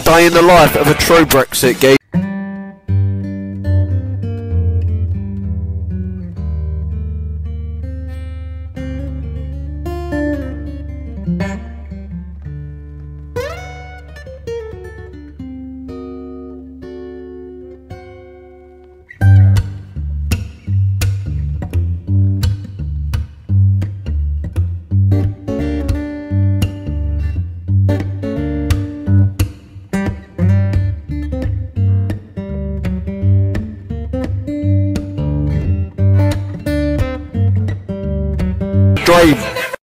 day in the life of a true Brexit geek.